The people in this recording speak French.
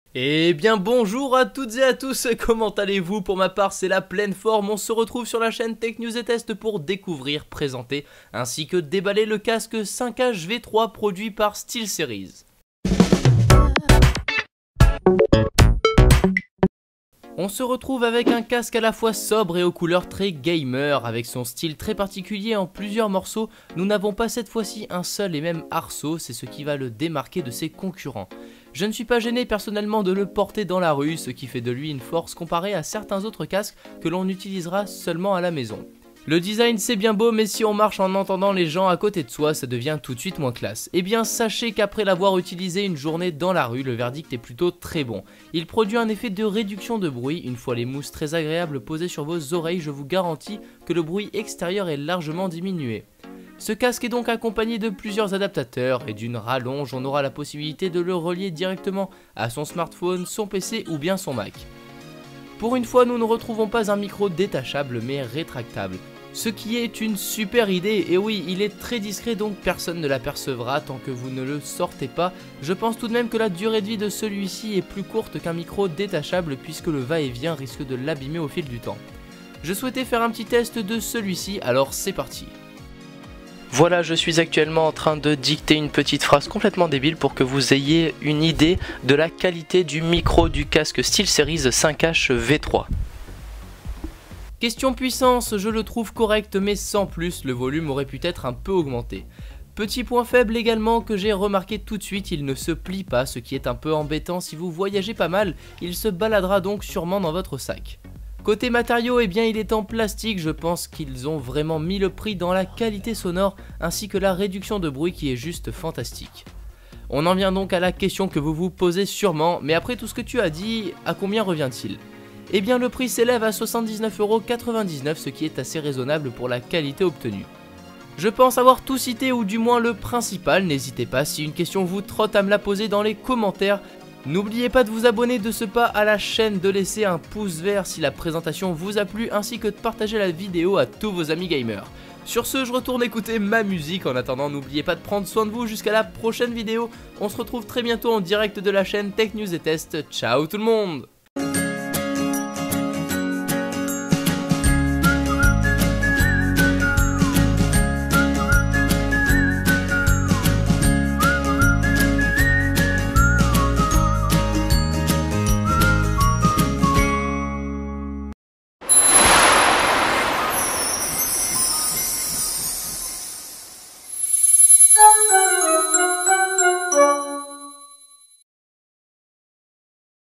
Eh bien bonjour à toutes et à tous, comment allez-vous? Pour ma part c'est la pleine forme, on se retrouve sur la chaîne Tech News et Test pour découvrir, présenter ainsi que déballer le casque 5H V3 produit par SteelSeries. On se retrouve avec un casque à la fois sobre et aux couleurs très gamer, avec son style très particulier en plusieurs morceaux. Nous n'avons pas cette fois-ci un seul et même arceau, c'est ce qui va le démarquer de ses concurrents. Je ne suis pas gêné personnellement de le porter dans la rue, ce qui fait de lui une force comparée à certains autres casques que l'on utilisera seulement à la maison. Le design c'est bien beau, mais si on marche en entendant les gens à côté de soi, ça devient tout de suite moins classe. Eh bien sachez qu'après l'avoir utilisé une journée dans la rue, le verdict est plutôt très bon. Il produit un effet de réduction de bruit, une fois les mousses très agréables posées sur vos oreilles, je vous garantis que le bruit extérieur est largement diminué. Ce casque est donc accompagné de plusieurs adaptateurs et d'une rallonge, on aura la possibilité de le relier directement à son smartphone, son PC ou bien son Mac. Pour une fois, nous ne retrouvons pas un micro détachable mais rétractable. Ce qui est une super idée, et oui, il est très discret donc personne ne l'apercevra tant que vous ne le sortez pas. Je pense tout de même que la durée de vie de celui-ci est plus courte qu'un micro détachable puisque le va-et-vient risque de l'abîmer au fil du temps. Je souhaitais faire un petit test de celui-ci, alors c'est parti. Voilà, je suis actuellement en train de dicter une petite phrase complètement débile pour que vous ayez une idée de la qualité du micro du casque SteelSeries 5H V3. Question puissance, je le trouve correct mais sans plus, le volume aurait pu être un peu augmenté. Petit point faible également que j'ai remarqué tout de suite, il ne se plie pas, ce qui est un peu embêtant si vous voyagez pas mal, il se baladera donc sûrement dans votre sac. Côté matériaux, eh bien il est en plastique, je pense qu'ils ont vraiment mis le prix dans la qualité sonore ainsi que la réduction de bruit qui est juste fantastique. On en vient donc à la question que vous vous posez sûrement, mais après tout ce que tu as dit, à combien revient-il ? Eh bien le prix s'élève à 79,99 €, ce qui est assez raisonnable pour la qualité obtenue. Je pense avoir tout cité ou du moins le principal, n'hésitez pas si une question vous trotte à me la poser dans les commentaires. N'oubliez pas de vous abonner de ce pas à la chaîne, de laisser un pouce vert si la présentation vous a plu ainsi que de partager la vidéo à tous vos amis gamers. Sur ce, je retourne écouter ma musique, en attendant n'oubliez pas de prendre soin de vous jusqu'à la prochaine vidéo. On se retrouve très bientôt en direct de la chaîne Tech News et Test, ciao tout le monde!